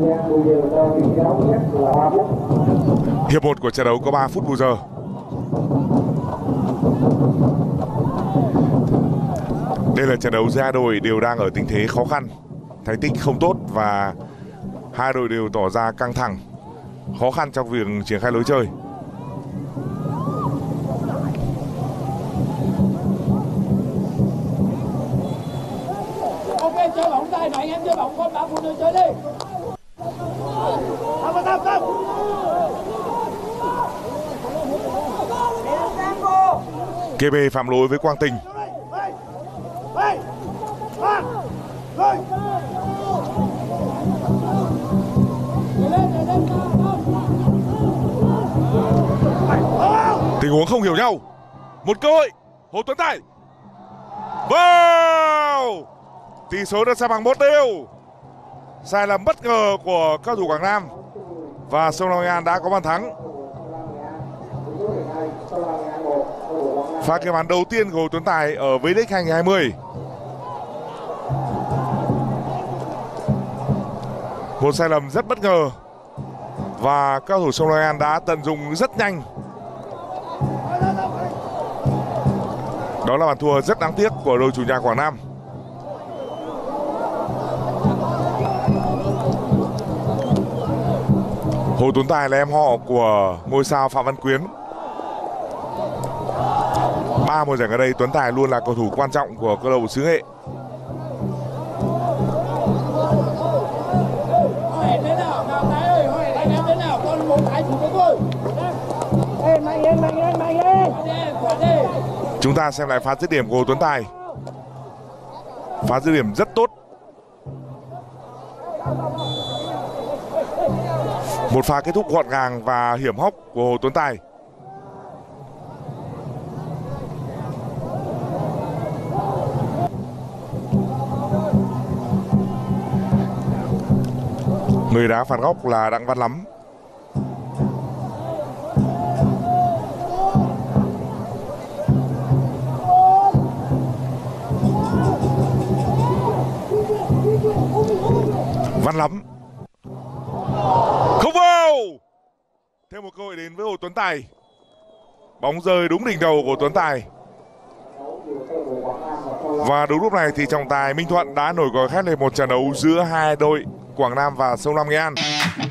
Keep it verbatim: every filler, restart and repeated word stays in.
Hiệp một của trận đấu có ba phút bù giờ. Đây là trận đấu giữa hai đội đều đang ở tình thế khó khăn, thành tích không tốt và hai đội đều tỏ ra căng thẳng, khó khăn trong việc triển khai lối chơi. Ok, chơi bóng tay, anh em chơi bóng con ba phút nữa chơi đi. Không, không, không. Kê bê phạm lỗi với Quang Tình. Tình huống không hiểu nhau. Một cơ hội, Hồ Tuấn Tài. Wow! Tỷ số đã sang bằng một đều. Sai lầm bất ngờ của cao thủ Quảng Nam và Sông Lam Nghệ An đã có bàn thắng. Pha ghi bàn đầu tiên của Hồ Tuấn Tài ở V-League hai nghìn không trăm hai mươi. Một sai lầm rất bất ngờ và cao thủ Sông Lam Nghệ An đã tận dụng rất nhanh. Đó là bàn thua rất đáng tiếc của đội chủ nhà Quảng Nam. Hồ Tuấn Tài là em họ của ngôi sao Phạm Văn Quyến. Ba mùa giải ở đây, Tuấn Tài luôn là cầu thủ quan trọng của câu lạc bộ xứ Nghệ. Chúng ta xem lại pha dứt điểm của Hồ Tuấn Tài. Pha dứt điểm rất tốt. Một pha kết thúc gọn gàng và hiểm hóc của Hồ Tuấn Tài. Người đá phạt góc là Đặng Văn Lắm. Văn Lắm không vào. Thêm một cơ hội đến với Hồ Tuấn Tài. Bóng rơi đúng đỉnh đầu của Tuấn Tài. Và đúng lúc này thì trọng tài Minh Thuận đã nổi còi khét lên một trận đấu giữa hai đội Quảng Nam và Sông Lam Nghệ An.